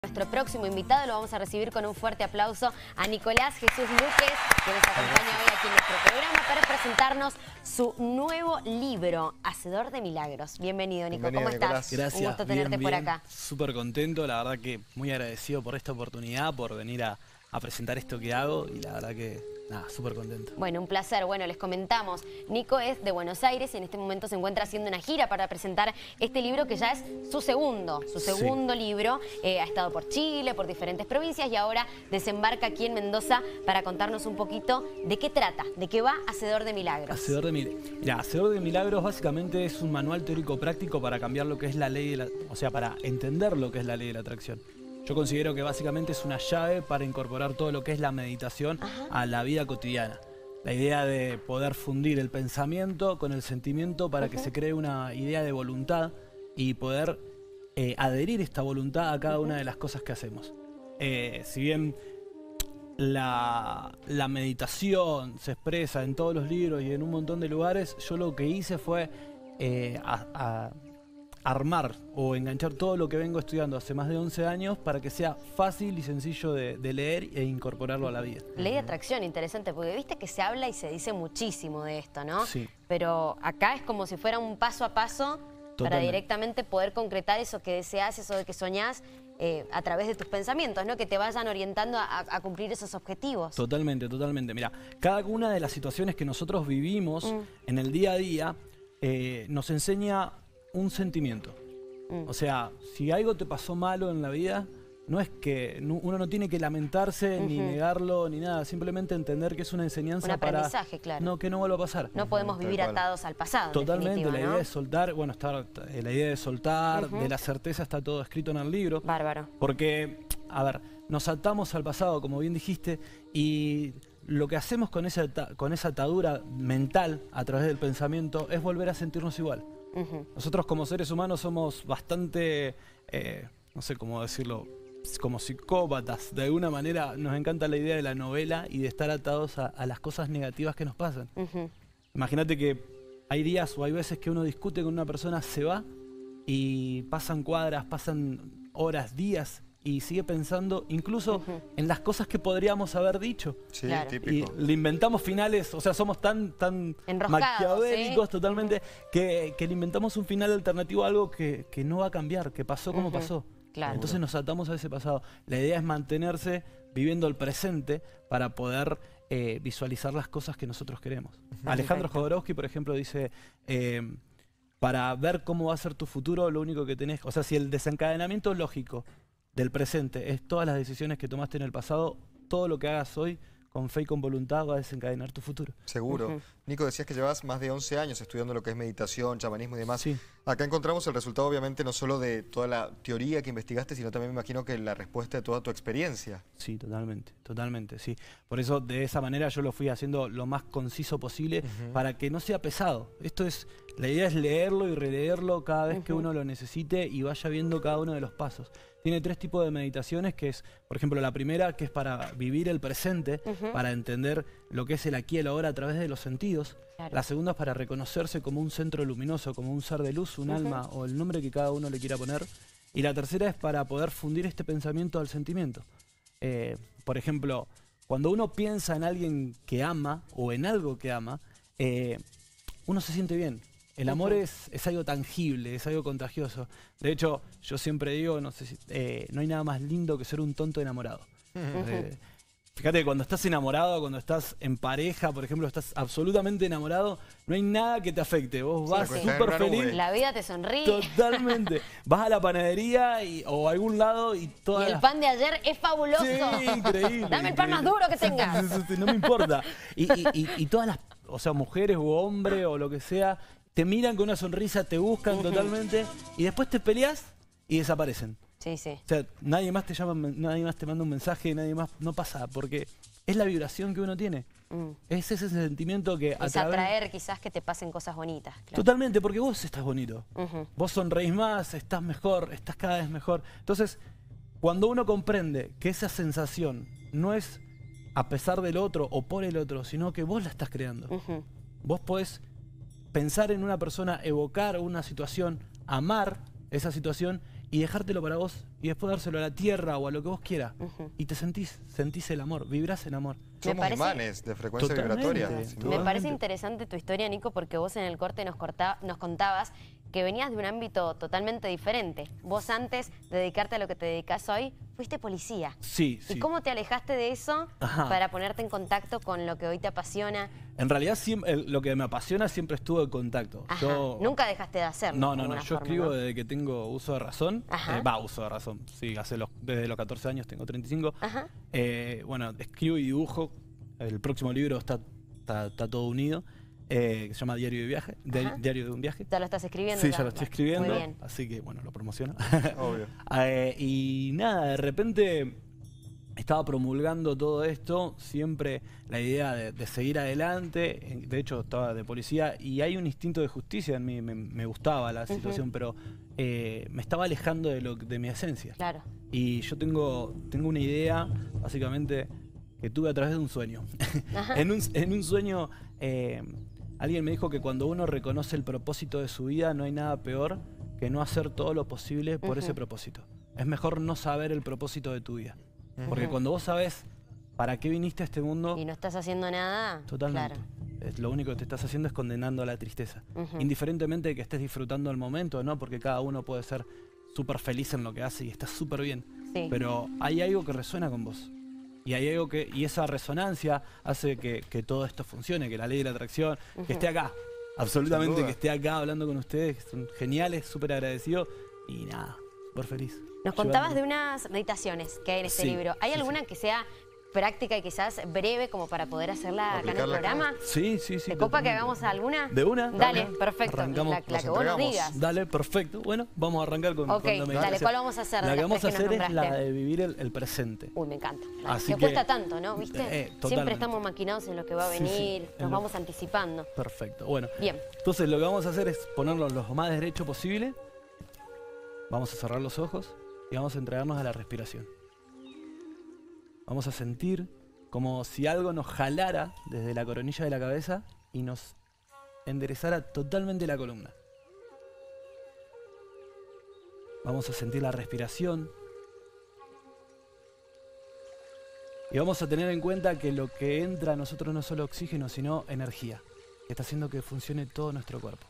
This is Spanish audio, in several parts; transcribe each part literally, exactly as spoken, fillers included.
Nuestro próximo invitado lo vamos a recibir con un fuerte aplauso a Nicolás Jesús Luques, que nos acompaña hoy aquí en nuestro programa para presentarnos su nuevo libro, Hacedor de Milagros. Bienvenido, Nico. Bienvenido, ¿Cómo Nicolás. estás? Gracias. Un gusto tenerte bien, por bien. acá. Súper contento, la verdad que muy agradecido por esta oportunidad, por venir a, a presentar esto que hago y la verdad que, nada, súper contento. Bueno, un placer. Bueno, les comentamos, Nico es de Buenos Aires y en este momento se encuentra haciendo una gira para presentar este libro que ya es su segundo, su segundo sí. libro. Eh, ha estado por Chile, por diferentes provincias y ahora desembarca aquí en Mendoza para contarnos un poquito de qué trata, de qué va Hacedor de Milagros. Hacedor de Milagros. Mira, Hacedor de Milagros básicamente es un manual teórico práctico para cambiar lo que es la ley de la, o sea, para entender lo que es la ley de la atracción. Yo considero que básicamente es una llave para incorporar todo lo que es la meditación Ajá. a la vida cotidiana. La idea de poder fundir el pensamiento con el sentimiento para uh-huh. que se cree una idea de voluntad y poder eh, adherir esta voluntad a cada uh-huh. una de las cosas que hacemos. Eh, si bien la, la meditación se expresa en todos los libros y en un montón de lugares, yo lo que hice fue eh, a, a, armar o enganchar todo lo que vengo estudiando hace más de once años para que sea fácil y sencillo de, de leer e incorporarlo a la vida. Ley de atracción, interesante, porque viste que se habla y se dice muchísimo de esto, ¿no? Sí. Pero acá es como si fuera un paso a paso Totalmente. Para directamente poder concretar eso que deseas, eso de que soñás eh, a través de tus pensamientos, ¿no? Que te vayan orientando a, a cumplir esos objetivos. Totalmente, totalmente. Mira, cada una de las situaciones que nosotros vivimos mm. en el día a día eh, nos enseña un sentimiento. Mm. O sea, si algo te pasó malo en la vida, no es que uno no tiene que lamentarse uh-huh. ni negarlo ni nada, simplemente entender que es una enseñanza un aprendizaje, para claro. no, que no vuelva a pasar. No podemos vivir Tal atados cual. Al pasado. Totalmente, la idea ¿no? de soltar, bueno, está, la idea de soltar, uh-huh. de la certeza está todo escrito en el libro. Bárbaro. Porque, a ver, nos atamos al pasado, como bien dijiste, y lo que hacemos con esa, con esa atadura mental a través del pensamiento es volver a sentirnos igual. Uh-huh. Nosotros como seres humanos somos bastante, eh, no sé cómo decirlo, como psicópatas. De alguna manera nos encanta la idea de la novela y de estar atados a, a las cosas negativas que nos pasan. Uh-huh. Imagínate que hay días o hay veces que uno discute con una persona, se va y pasan cuadras, pasan horas, días y sigue pensando incluso uh-huh. en las cosas que podríamos haber dicho. Sí, claro. típico. Y le inventamos finales, o sea, somos tan, tan maquiavélicos ¿sí? totalmente uh-huh. que, que le inventamos un final alternativo a algo que, que no va a cambiar, que pasó como uh-huh. pasó. Claro. Entonces nos atamos a ese pasado. La idea es mantenerse viviendo el presente para poder eh, visualizar las cosas que nosotros queremos. Uh-huh. Alejandro Jodorowsky, por ejemplo, dice, eh, para ver cómo va a ser tu futuro, lo único que tenés, o sea, si el desencadenamiento lógico del presente es todas las decisiones que tomaste en el pasado, todo lo que hagas hoy, con fe y con voluntad, va a desencadenar tu futuro. Seguro. Uh-huh. Nico, decías que llevas más de once años estudiando lo que es meditación, chamanismo y demás. Sí. Acá encontramos el resultado, obviamente, no solo de toda la teoría que investigaste, sino también me imagino que la respuesta de toda tu experiencia. Sí, totalmente, totalmente, sí. Por eso, de esa manera, yo lo fui haciendo lo más conciso posible uh-huh. para que no sea pesado. Esto es, la idea es leerlo y releerlo cada vez uh-huh. que uno lo necesite y vaya viendo cada uno de los pasos. Tiene tres tipos de meditaciones, que es, por ejemplo, la primera, que es para vivir el presente, uh-huh. para entender lo que es el aquí y el ahora a través de los sentidos. Claro. La segunda es para reconocerse como un centro luminoso, como un ser de luz, un uh-huh. alma, o el nombre que cada uno le quiera poner. Y la tercera es para poder fundir este pensamiento al sentimiento. Eh, por ejemplo, cuando uno piensa en alguien que ama, o en algo que ama, eh, uno se siente bien. El amor es, es algo tangible, es algo contagioso. De hecho, yo siempre digo, no sé si, eh, no hay nada más lindo que ser un tonto enamorado. Uh-huh. eh, fíjate que cuando estás enamorado, cuando estás en pareja, por ejemplo, estás absolutamente enamorado, no hay nada que te afecte. Vos vas sí, súper sí. feliz. La vida te sonríe. Totalmente. Vas a la panadería y, o a algún lado y toda Y el la... pan de ayer es fabuloso. Sí, increíble. Dame el pan más duro que tengas. No me importa. Y, y, y, y todas las, o sea, mujeres o hombres o lo que sea, te miran con una sonrisa, te buscan uh-huh. totalmente y después te peleas y desaparecen. Sí, sí. O sea, nadie más te llama, nadie más te manda un mensaje, nadie más, no pasa, porque es la vibración que uno tiene. Mm. Es ese sentimiento que... Es a través... atraer quizás que te pasen cosas bonitas. Claro. Totalmente, porque vos estás bonito. Uh-huh. Vos sonreís más, estás mejor, estás cada vez mejor. Entonces, cuando uno comprende que esa sensación no es a pesar del otro o por el otro, sino que vos la estás creando. Uh-huh. Vos podés pensar en una persona, evocar una situación, amar esa situación y dejártelo para vos y después dárselo a la tierra o a lo que vos quieras. Uh-huh. Y te sentís, sentís el amor, vibrás en amor. Somos parece... imanes de frecuencia Totalmente. vibratoria. Me parece interesante tu historia, Nico, porque vos en el corte nos, corta... nos contabas que venías de un ámbito totalmente diferente. Vos antes de dedicarte a lo que te dedicás hoy, fuiste policía. Sí, sí. ¿Y cómo te alejaste de eso Ajá. para ponerte en contacto con lo que hoy te apasiona? En realidad siempre, lo que me apasiona siempre estuvo en contacto. Ajá. Yo, Nunca dejaste de hacerlo. No, no, no. Yo forma, escribo ¿no? desde que tengo uso de razón. Va, eh, uso de razón. Sí, hace los, desde los catorce años, tengo treinta y cinco. Ajá. Eh, bueno, escribo y dibujo. El próximo libro está, está, está todo unido. Eh, que se llama Diario de Viaje, de, Diario de un Viaje. ¿Ya lo estás escribiendo? Sí, ya, ya lo estoy escribiendo, muy bien. Así que bueno, lo promociono. Obvio. eh, y nada, de repente estaba promulgando todo esto, siempre la idea de, de seguir adelante. De hecho, estaba de policía y hay un instinto de justicia en mí, me, me gustaba la situación, uh-huh. pero eh, me estaba alejando de, lo, de mi esencia. Claro. Y yo tengo, tengo una idea, básicamente, que tuve a través de un sueño. en, un, en un sueño... Eh, Alguien me dijo que cuando uno reconoce el propósito de su vida no hay nada peor que no hacer todo lo posible por uh-huh. ese propósito. Es mejor no saber el propósito de tu vida. Uh-huh. Porque cuando vos sabés para qué viniste a este mundo... Y no estás haciendo nada... Totalmente. Claro. Lo único que te estás haciendo es condenando a la tristeza. Uh-huh. Indiferentemente de que estés disfrutando el momento, ¿no? Porque cada uno puede ser súper feliz en lo que hace y está súper bien. Sí. Pero hay algo que resuena con vos. Y hay algo que, y esa resonancia hace que, que todo esto funcione, que la ley de la atracción, uh-huh. que esté acá, absolutamente que esté acá hablando con ustedes, que son geniales, súper agradecidos y nada, súper feliz. Nos contabas de unas meditaciones que hay en este sí, libro. ¿Hay sí, alguna sí. que sea práctica y quizás breve como para poder hacerla acá en el programa? Sí, sí, sí. ¿Te copa que hagamos alguna? ¿De una? Dale, perfecto. Arrancamos. La, la que vos nos digas. Dale, perfecto. Bueno, vamos a arrancar con, okay, con la meditación. Dale, ¿cuál vamos a hacer? La que vamos a hacer que es la de vivir el, el presente. Uy, me encanta. Así que, que cuesta tanto, ¿no? ¿Viste? Eh, Siempre estamos maquinados en lo que va a venir, sí, sí, nos vamos lo... anticipando. Perfecto. Bueno. Bien. Entonces lo que vamos a hacer es ponernos lo más derecho posible. Vamos a cerrar los ojos y vamos a entregarnos a la respiración. Vamos a sentir como si algo nos jalara desde la coronilla de la cabeza y nos enderezara totalmente la columna. Vamos a sentir la respiración. Y vamos a tener en cuenta que lo que entra a nosotros no es solo oxígeno, sino energía, que está haciendo que funcione todo nuestro cuerpo.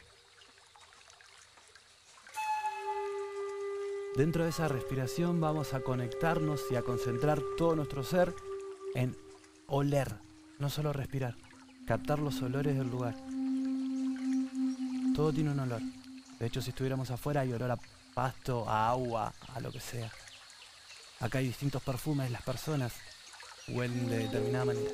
Dentro de esa respiración vamos a conectarnos y a concentrar todo nuestro ser en oler, no solo respirar, captar los olores del lugar. Todo tiene un olor. De hecho, si estuviéramos afuera hay olor a pasto, a agua, a lo que sea. Acá hay distintos perfumes, las personas huelen de determinada manera.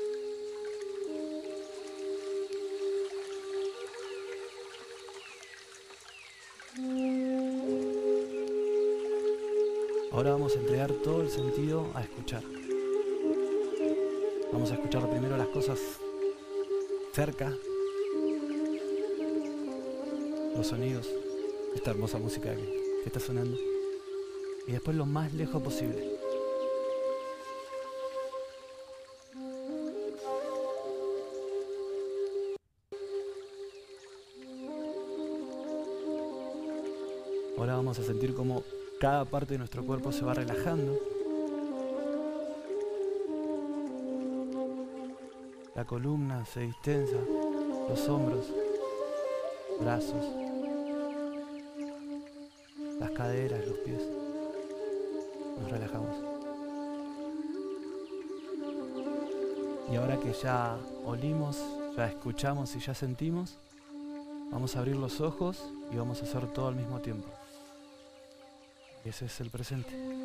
Ahora vamos a entregar todo el sentido a escuchar. Vamos a escuchar primero las cosas cerca, los sonidos, esta hermosa música que, que está sonando, y después lo más lejos posible. Ahora vamos a sentir cómo cada parte de nuestro cuerpo se va relajando. La columna se distensa, los hombros, brazos, las caderas, los pies. Nos relajamos. Y ahora que ya olimos, ya escuchamos y ya sentimos, vamos a abrir los ojos y vamos a hacer todo al mismo tiempo. Y ese es el presente.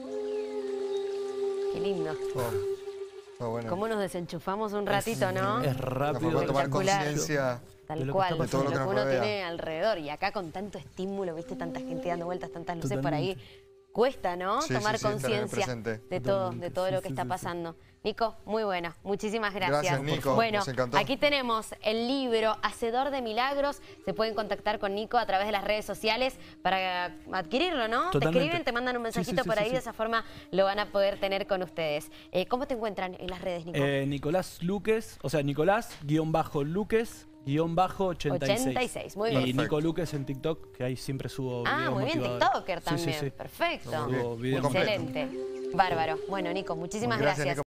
Qué lindo. Oh. Oh, bueno. Cómo nos desenchufamos un ratito, es, ¿no? Es rápido. De tomar conciencia. Tal cual, de todo lo que, lo que uno rodea. Tiene alrededor. Y acá con tanto estímulo, viste, tanta gente dando vueltas, tantas luces Totalmente. Por ahí. Cuesta, ¿no? Sí, Tomar sí, sí, conciencia de todo, de todo sí, lo que sí, está sí, pasando. Sí. Nico, muy buena. Muchísimas gracias. Gracias, Nico. Bueno, nos encantó. Aquí tenemos el libro Hacedor de Milagros. Se pueden contactar con Nico a través de las redes sociales para adquirirlo, ¿no? Totalmente. Te escriben, te mandan un mensajito sí, sí, sí, por ahí, sí, sí. de esa forma lo van a poder tener con ustedes. Eh, ¿Cómo te encuentran en las redes, Nico? Eh, Nicolás Luques, o sea, Nicolás guión bajo Luques guión bajo ochenta y seis. ochenta y seis, muy Y bien. Nico Luques en TikTok, que ahí siempre subo videos Ah, muy bien, motivadores. TikToker también. Sí, sí, sí. Perfecto. Subo videos Excelente. Bárbaro. Bueno, Nico, muchísimas Gracias, gracias. Nico.